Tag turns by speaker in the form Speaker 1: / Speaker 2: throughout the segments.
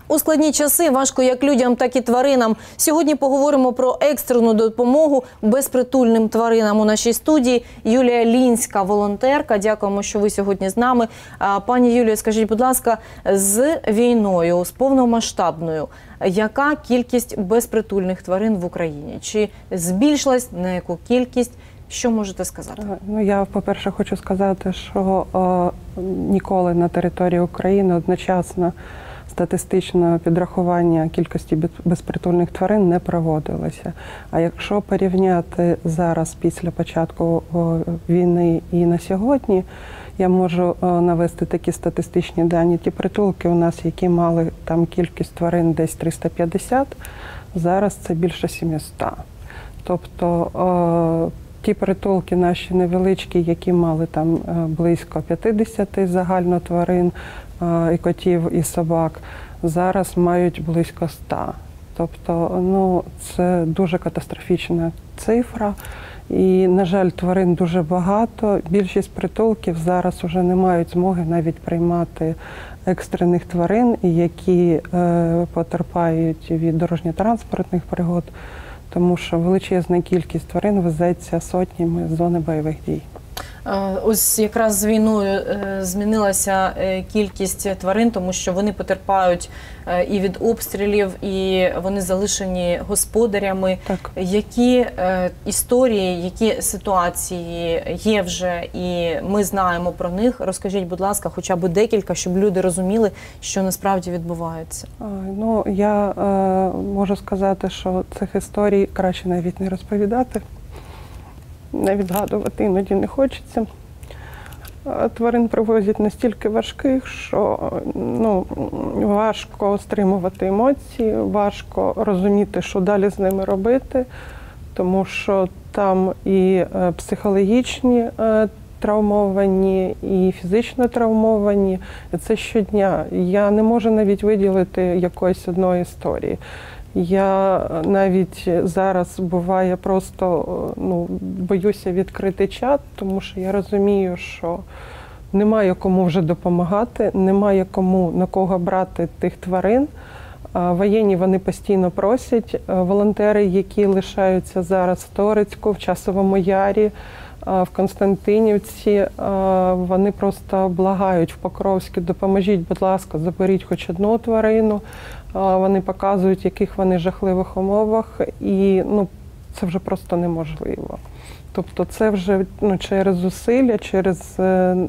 Speaker 1: У складні часи важко як людям, так і тваринам. Сьогодні поговоримо про екстрену допомогу безпритульним тваринам. У нашій студії Юлія Лінська, волонтерка. Дякуємо, що ви сьогодні з нами. Пані Юлія, скажіть, будь ласка, з війною, з повномасштабною, яка кількість безпритульних тварин в Україні? Чи збільшилась, на яку кількість? Що можете сказати?
Speaker 2: Ну, я, по-перше, хочу сказати, що ніколи на території України одночасно статистичне підрахування кількості безпритульних тварин не проводилося. А якщо порівняти зараз, після початку війни і на сьогодні, я можу навести такі статистичні дані. Ті притулки у нас, які мали там кількість тварин десь 350, зараз це більше 700. Тобто ті притулки наші невеличкі, які мали там близько 50 загально тварин, і котів, і собак, зараз мають близько 100. Тобто, ну, це дуже катастрофічна цифра. І, на жаль, тварин дуже багато. Більшість притулків зараз вже не мають змоги навіть приймати екстрених тварин, які потерпають від дорожньо-транспортних пригод, тому що величезна кількість тварин везеться сотнями з зони бойових дій.
Speaker 1: Ось якраз з війною змінилася кількість тварин, тому що вони потерпають і від обстрілів, і вони залишені господарями.
Speaker 2: Так.
Speaker 1: Які історії, які ситуації є вже, і ми знаємо про них? Розкажіть, будь ласка, хоча б декілька, щоб люди розуміли, що насправді відбувається.
Speaker 2: Ну, я можу сказати, що цих історій краще навіть не розповідати. Навіть згадувати іноді не хочеться. Тварин привозять настільки важких, що важко стримувати емоції, важко розуміти, що далі з ними робити, тому що там і психологічні травмовані, і фізично травмовані. Це щодня. Я не можу навіть виділити якоїсь одної історії. Я навіть зараз, буває, просто боюся відкрити чат, тому що я розумію, що немає кому вже допомагати, немає кому на кого брати тих тварин. Воєнні вони постійно просять. Волонтери, які лишаються зараз в Торецьку, в Часовому Ярі, в Константинівці, вони просто благають в Покровську: допоможіть, будь ласка, заберіть хоч одну тварину. Вони показують, в яких вони жахливих умовах, і це вже просто неможливо. Тобто це вже через зусилля, через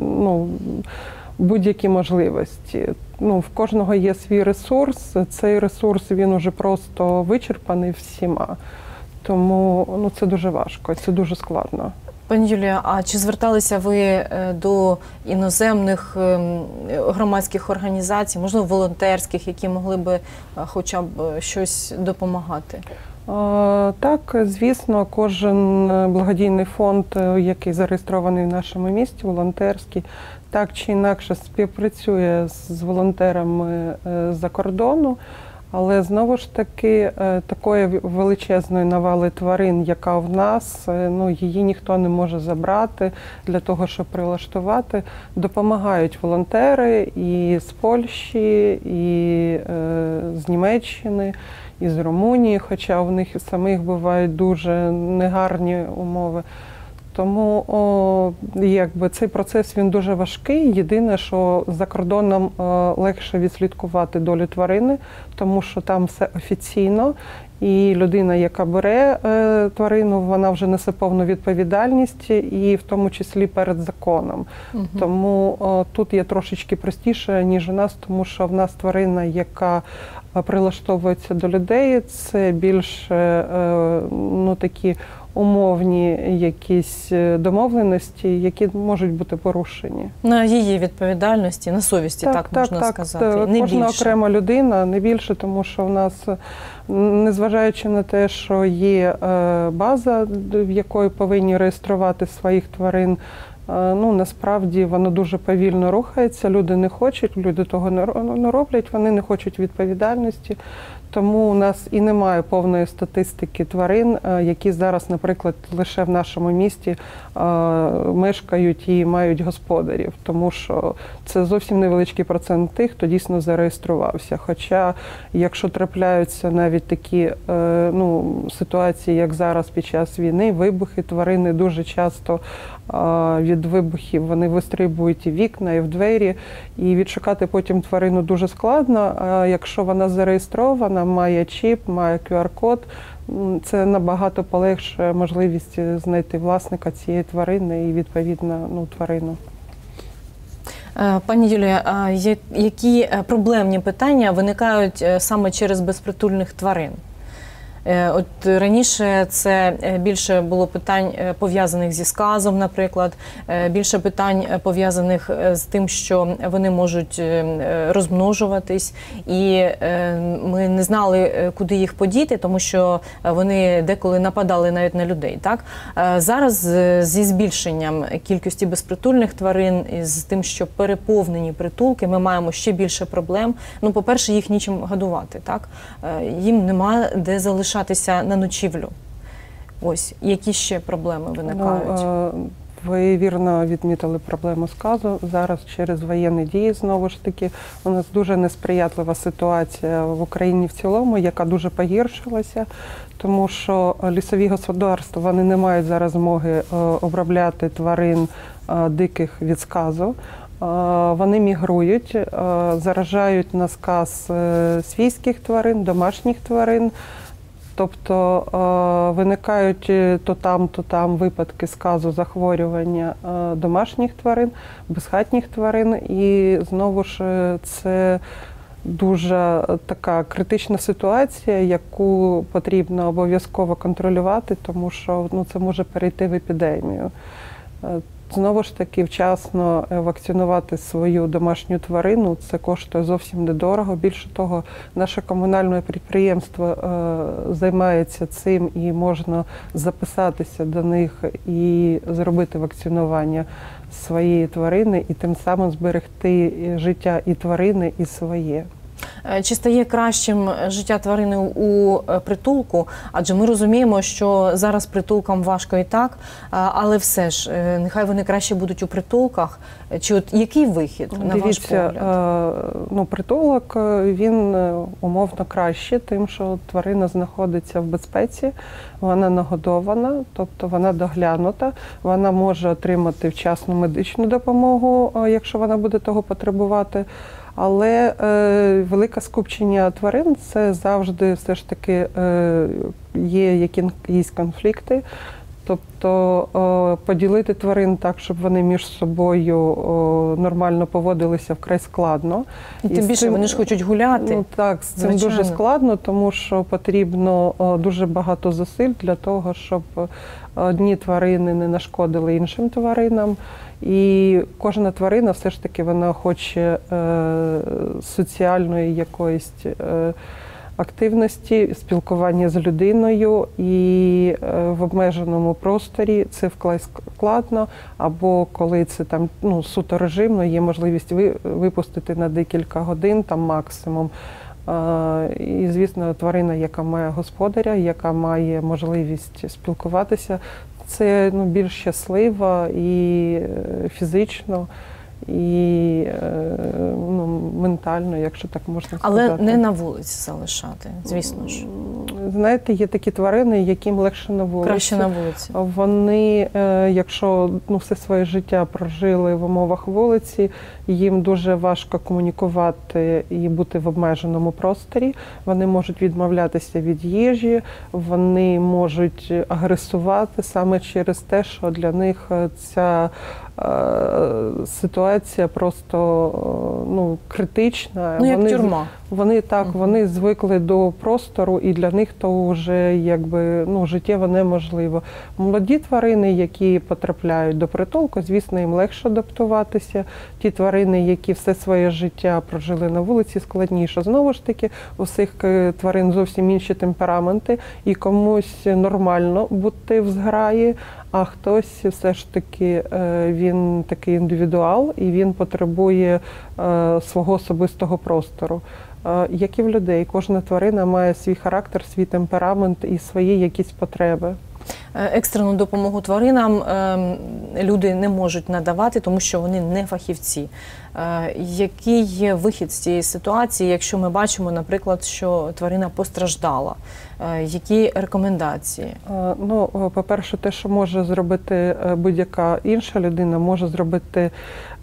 Speaker 2: будь-які можливості. В кожного є свій ресурс, цей ресурс він уже просто вичерпаний всіма. Тому це дуже важко, це дуже складно.
Speaker 1: Пані Юлія, а чи зверталися ви до іноземних громадських організацій, можливо, волонтерських, які могли б хоча б щось допомагати?
Speaker 2: Так, звісно, кожен благодійний фонд, який зареєстрований в нашому місті, волонтерський, так чи інакше співпрацює з волонтерами з-за кордону. Але, знову ж таки, такої величезної навали тварин, яка в нас, її ніхто не може забрати для того, щоб прилаштувати. Допомагають волонтери і з Польщі, і з Німеччини, і з Румунії, хоча у них самих бувають дуже негарні умови. Тому цей процес він дуже важкий. Єдине, що за кордоном легше відслідкувати долю тварини, тому що там все офіційно. І людина, яка бере тварину, вона вже несе повну відповідальність, і в тому числі перед законом. Тому тут є трошечки простіше, ніж у нас, тому що в нас тварина, яка прилаштовується до людей, це більше такі умовні якісь домовленості, які можуть бути порушені.
Speaker 1: На її відповідальності, на совісті, так можна сказати. Не
Speaker 2: кожна
Speaker 1: більше.
Speaker 2: Окрема людина, не більше, тому що в нас, незважаючи на те, що є база, в якої повинні реєструвати своїх тварин, насправді воно дуже повільно рухається, люди не хочуть, люди того не роблять, вони не хочуть відповідальності. Тому у нас і немає повної статистики тварин, які зараз, наприклад, лише в нашому місті мешкають і мають господарів. Тому що це зовсім невеличкий процент тих, хто дійсно зареєструвався. Хоча, якщо трапляються навіть такі ситуації, як зараз під час війни, вибухи, тварини дуже часто від вибухів вони вистрибують і в вікна, і в двері, і відшукати потім тварину дуже складно. А якщо вона зареєстрована, має чіп, має QR-код, це набагато полегшує можливість знайти власника цієї тварини і, відповідно, тварину.
Speaker 1: Пані Юлія, а які проблемні питання виникають саме через безпритульних тварин? От раніше це більше було питань пов'язаних зі сказом, наприклад, більше питань пов'язаних з тим, що вони можуть розмножуватись, і ми не знали, куди їх подіти, тому що вони деколи нападали навіть на людей. Так? Зараз зі збільшенням кількості безпритульних тварин, з тим, що переповнені притулки, ми маємо ще більше проблем. Ну, по-перше, їх нічим годувати, так? Їм нема де залишатися на ночівлю. Ось, які ще проблеми виникають?
Speaker 2: Ви вірно відмітили проблему сказу. Зараз через воєнні дії, знову ж таки, у нас дуже несприятлива ситуація в Україні в цілому, яка дуже погіршилася, тому що лісові господарства, вони не мають зараз змоги обробляти тварин диких від сказу. Вони мігрують, заражають на сказ свійських тварин, домашніх тварин. Тобто виникають то там випадки сказу захворювання домашніх тварин, безхатніх тварин. І знову ж це дуже така критична ситуація, яку потрібно обов'язково контролювати, тому що це може перейти в епідемію. Знову ж таки, вчасно вакцинувати свою домашню тварину – це коштує зовсім недорого. Більше того, наше комунальне підприємство займається цим і можна записатися до них і зробити вакцинування своєї тварини і тим самим зберегти життя і тварини, і своє.
Speaker 1: Чи стає кращим життя тварини у притулку? Адже ми розуміємо, що зараз притулкам важко і так, але все ж, нехай вони краще будуть у притулках. Чи от який вихід, на ваш погляд?
Speaker 2: Притулок, він умовно краще, тим, що тварина знаходиться в безпеці, вона нагодована, тобто вона доглянута, вона може отримати вчасну медичну допомогу, якщо вона буде того потребувати. Але велике скупчення тварин – це завжди все ж таки є якісь конфлікти. Тобто поділити тварин так, щоб вони між собою нормально поводилися, вкрай складно.
Speaker 1: І тим більше вони ж хочуть гуляти.
Speaker 2: Так, з цим дуже складно, тому що потрібно дуже багато зусиль для того, щоб одні тварини не нашкодили іншим тваринам. І кожна тварина все ж таки вона хоче соціальної якоїсь активності, спілкування з людиною, і в обмеженому просторі це вкрай складно, або коли це там суто режимно, є можливість випустити на декілька годин, там максимум. І, звісно, тварина, яка має господаря, яка має можливість спілкуватися, це більш щаслива і фізично, і ментально, якщо так можна сказати.
Speaker 1: Але не на вулиці залишати, звісно ж.
Speaker 2: Знаєте, є такі тварини, яким легше на вулиці.
Speaker 1: Краще на вулиці.
Speaker 2: Вони, якщо все своє життя прожили в умовах вулиці, їм дуже важко комунікувати і бути в обмеженому просторі. Вони можуть відмовлятися від їжі, вони можуть агресувати саме через те, що для них ця ситуація просто критична.
Speaker 1: Як тюрма.
Speaker 2: Вони звикли до простору, і для них то вже життєво неможливо. Молоді тварини, які потрапляють до притулку, звісно, їм легше адаптуватися. Ті тварини, які все своє життя прожили на вулиці, складніше. Знову ж таки, у всіх тварин зовсім інші темпераменти, і комусь нормально бути в зграї, а хтось все ж таки, він такий індивідуал, і він потребує свого особистого простору. Як і в людей, кожна тварина має свій характер, свій темперамент і свої якісь потреби.
Speaker 1: Екстрену допомогу тваринам люди не можуть надавати, тому що вони не фахівці. Який є вихід з цієї ситуації, якщо ми бачимо, наприклад, що тварина постраждала? Які рекомендації?
Speaker 2: Ну, по-перше, те, що може зробити будь-яка інша людина, може зробити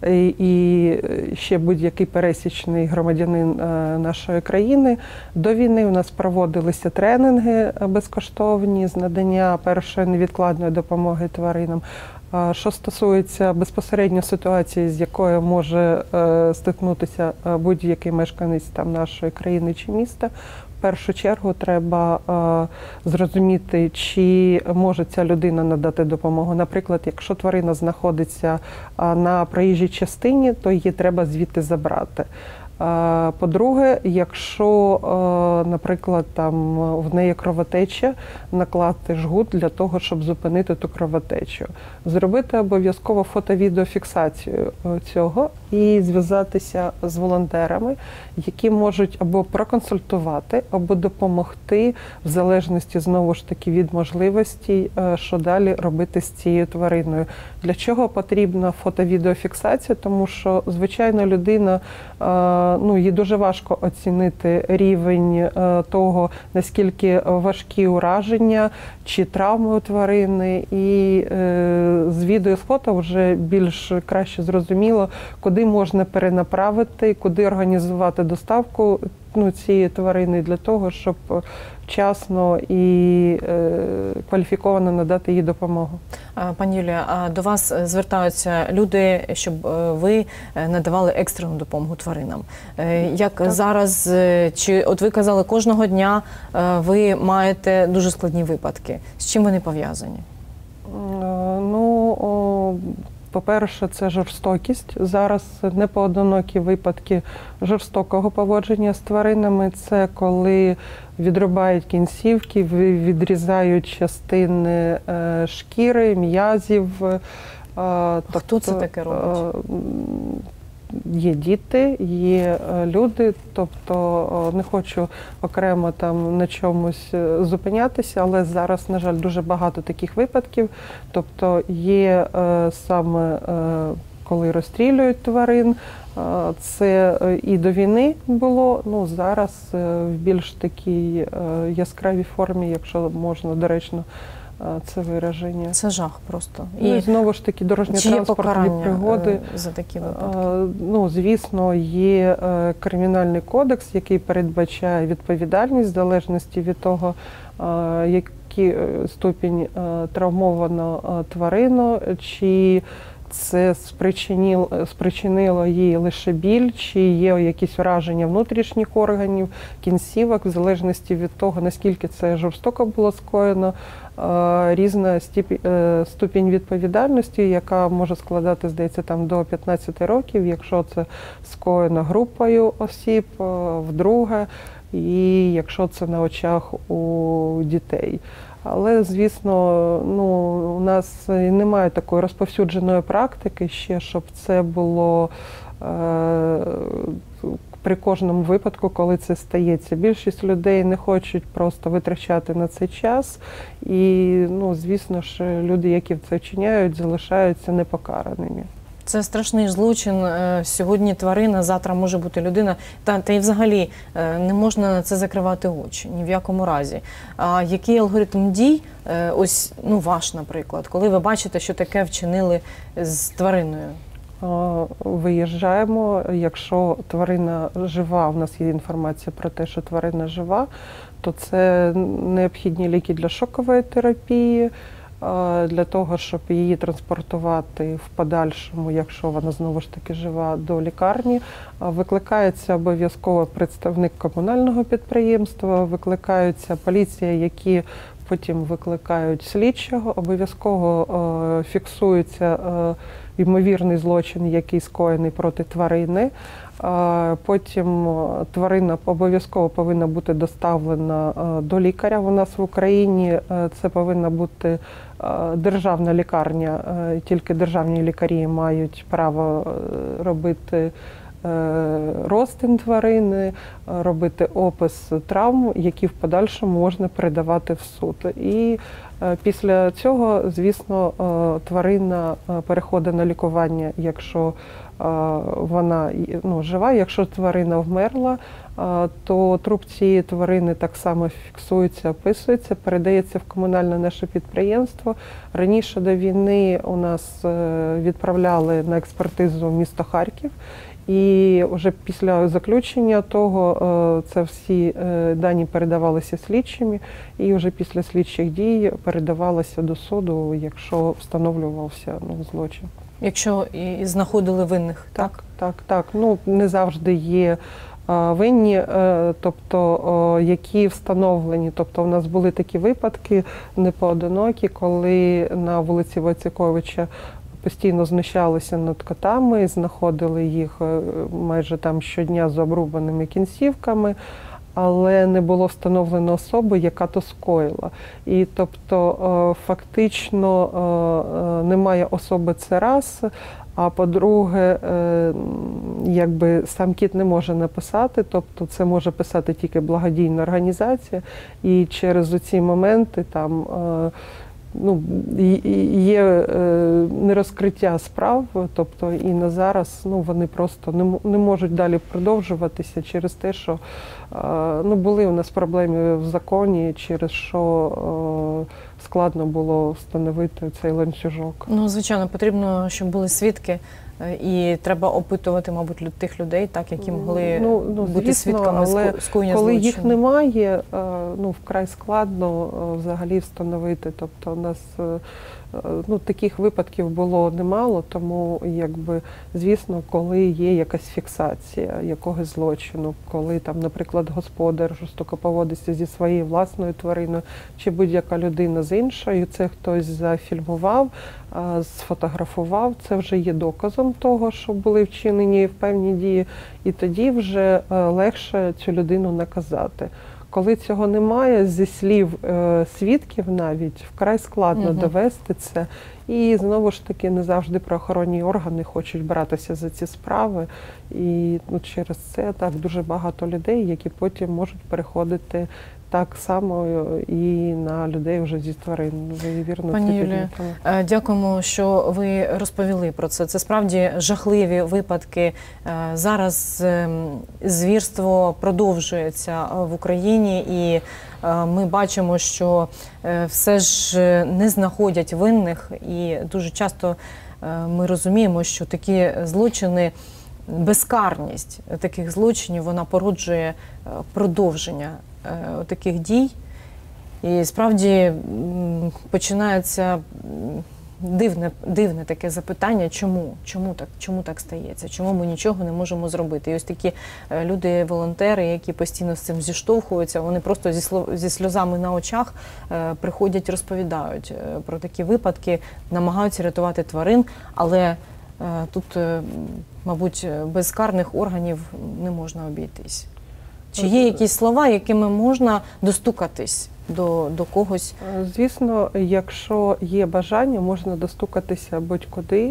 Speaker 2: і ще будь-який пересічний громадянин нашої країни. До війни у нас проводилися тренінги безкоштовні з надання першої невідкладної допомоги тваринам. Що стосується безпосередньо ситуації, з якою може стикнутися будь-який мешканець там нашої країни чи міста, в першу чергу треба зрозуміти, чи може ця людина надати допомогу. Наприклад, якщо тварина знаходиться на проїжджій частині, то її треба звідти забрати. По-друге, якщо, наприклад, там в неї кровотеча, накласти жгут для того, щоб зупинити ту кровотечу. Зробити обов'язково фото-відеофіксацію цього і зв'язатися з волонтерами, які можуть або проконсультувати, або допомогти, в залежності, знову ж таки, від можливостей, що далі робити з цією твариною. Для чого потрібна фото-відеофіксація? Тому що, звичайно, людина, їй дуже важко оцінити рівень того, наскільки важкі ураження чи травми у тварини. І з відео, з фото вже більш краще зрозуміло, куди можна перенаправити, куди організувати доставку цієї тварини для того, щоб вчасно і кваліфіковано надати їй допомогу.
Speaker 1: Пані Юлія, а до вас звертаються люди, щоб ви надавали екстрену допомогу тваринам. Як так. Зараз, чи от ви казали, кожного дня ви маєте дуже складні випадки. З чим вони пов'язані?
Speaker 2: По-перше, це жорстокість. Зараз непоодинокі випадки жорстокого поводження з тваринами. Це коли відрубають кінцівки, відрізають частини шкіри, м'язів.
Speaker 1: Хто це таке робить?
Speaker 2: Є діти, є люди, тобто не хочу окремо там на чомусь зупинятися, але зараз, на жаль, дуже багато таких випадків. Тобто є саме коли розстрілюють тварин, це і до війни було, зараз в більш такій яскравій формі, якщо можна доречно це вираження.
Speaker 1: Це жах просто.
Speaker 2: І знову ж таки дорожньо-транспортні пригоди.
Speaker 1: За такі випадки?
Speaker 2: Звісно, є кримінальний кодекс, який передбачає відповідальність в залежності від того, який ступінь травмовано тварину, чи це спричинило їй лише біль, чи є якісь враження внутрішніх органів, кінцівок, в залежності від того, наскільки це жорстоко було скоєно, різна ступінь відповідальності, яка може складати, здається, там до 15 років, якщо це скоєно групою осіб, вдруге, і якщо це на очах у дітей. Але, звісно, у нас немає такої розповсюдженої практики ще, щоб це було при кожному випадку, коли це стається. Більшість людей не хочуть просто витрачати на це час. І, звісно ж, люди, які це вчиняють, залишаються непокараними.
Speaker 1: Це страшний злочин. Сьогодні тварина, завтра може бути людина. Та й взагалі не можна на це закривати очі, ні в якому разі. А який алгоритм дій, ось, ваш, наприклад, коли ви бачите, що таке вчинили з твариною?
Speaker 2: Виїжджаємо. Якщо тварина жива, у нас є інформація про те, що тварина жива, то це необхідні ліки для шокової терапії, для того, щоб її транспортувати в подальшому, якщо вона знову ж таки жива, до лікарні. Викликається обов'язково представник комунального підприємства, викликається поліція, які потім викликають слідчого, обов'язково фіксується ймовірний злочин, який скоєний проти тварини. Потім тварина обов'язково повинна бути доставлена до лікаря. У нас в Україні це повинна бути державна лікарня, тільки державні лікарі мають право робити розтин тварини, робити опис травм, які в подальшому можна передавати в суд. І після цього, звісно, тварина переходить на лікування, якщо вона жива. Якщо тварина вмерла, то труп цієї тварини так само фіксується, описується, передається в комунальне наше підприємство. Раніше до війни у нас відправляли на експертизу в місто Харків. І вже після заключення того це всі дані передавалися слідчими, і вже після слідчих дій передавалося до суду, якщо встановлювався злочин.
Speaker 1: Якщо і знаходили винних, так?
Speaker 2: Так. Не завжди є винні, тобто які встановлені. Тобто у нас були такі випадки непоодинокі, коли на вулиці Войцековича постійно знущалися над котами, знаходили їх майже там щодня з обрубаними кінцівками, але не було встановлено особи, яка то скоїла. І тобто фактично немає особи, це раз, а по-друге, якби сам кіт не може написати, тобто це може писати тільки благодійна організація, і через оці моменти там є нерозкриття справ, тобто і на зараз вони просто не можуть далі продовжуватися через те, що були у нас проблеми в законі, через що складно було встановити цей ланцюжок.
Speaker 1: Звичайно, потрібно, щоб були свідки, і треба опитувати, мабуть, тих людей, так, які могли бути свідками скоєння злочину.
Speaker 2: Коли їх немає, вкрай складно взагалі встановити. Тобто у нас таких випадків було немало, тому, звісно, коли є якась фіксація якогось злочину, коли там, наприклад, господар жорстоко поводиться зі своєю власною твариною, чи будь-яка людина з іншою, це хтось зафільмував, сфотографував, це вже є доказом того, що були вчинені певні дії, і тоді вже легше цю людину наказати. Коли цього немає, зі слів свідків навіть, вкрай складно довести це. І знову ж таки не завжди правоохоронні органи хочуть братися за ці справи. І через це так дуже багато людей, які потім можуть переходити так само і на людей вже зі тварин. Ви вірно
Speaker 1: Пані
Speaker 2: це
Speaker 1: Юлія,
Speaker 2: підмітили.
Speaker 1: дякуємо, що ви розповіли про це. Це справді жахливі випадки. Зараз звірство продовжується в Україні, і ми бачимо, що все ж не знаходять винних, і дуже часто ми розуміємо, що такі злочини, безкарність таких злочинів, вона породжує продовження таких дій. І справді починається дивне таке запитання, чому так стається, чому ми нічого не можемо зробити. І ось такі люди-волонтери, які постійно з цим зіштовхуються, вони просто зі сльозами на очах приходять, розповідають про такі випадки, намагаються рятувати тварин, але тут, мабуть, без карних органів не можна обійтись. Чи є якісь слова, якими можна достукатись до когось?
Speaker 2: Звісно, якщо є бажання, можна достукатися будь-куди.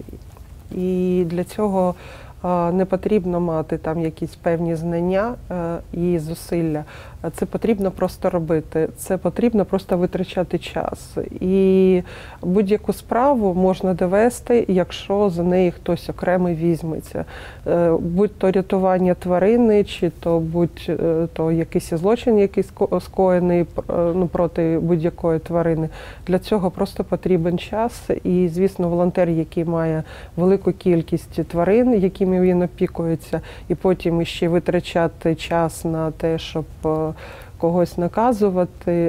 Speaker 2: І для цього не потрібно мати там якісь певні знання і зусилля. Це потрібно просто робити, це потрібно просто витрачати час. І будь-яку справу можна довести, якщо за неї хтось окремий візьметься. Будь-то рятування тварини, чи то будь-то якийсь злочин, який скоєний проти будь-якої тварини. Для цього просто потрібен час. І, звісно, волонтер, який має велику кількість тварин, якими він опікується, і потім ще витрачати час на те, щоб когось наказувати.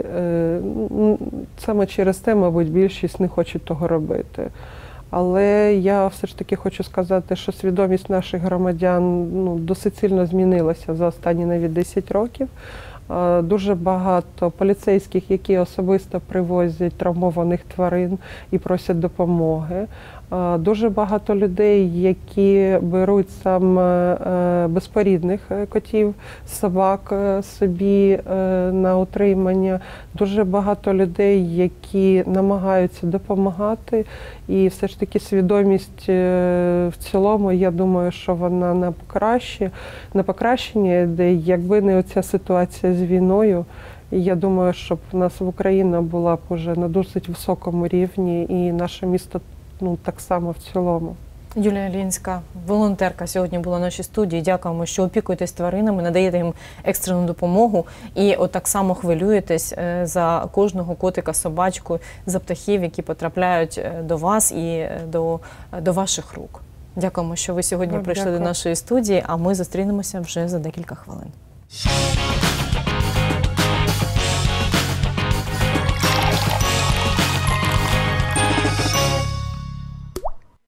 Speaker 2: Саме через те, мабуть, більшість не хочуть того робити. Але я все ж таки хочу сказати, що свідомість наших громадян досить сильно змінилася за останні навіть 10 років. Дуже багато поліцейських, які особисто привозять травмованих тварин і просять допомоги. Дуже багато людей, які беруть саме безпорідних котів, собак собі на утримання. Дуже багато людей, які намагаються допомагати. І все ж таки свідомість в цілому, я думаю, що вона на покращення йде, якби не оця ситуація з війною. Я думаю, щоб у нас в Україна була б уже на досить високому рівні і наше місто так само в цілому.
Speaker 1: Юлія Лінська, волонтерка, сьогодні була в нашій студії. Дякуємо, що опікуєтесь тваринами, надаєте їм екстрену допомогу і так само хвилюєтесь за кожного котика, собачку, за птахів, які потрапляють до вас і до ваших рук. Дякуємо, що ви сьогодні прийшли до нашої студії, а ми зустрінемося вже за декілька хвилин.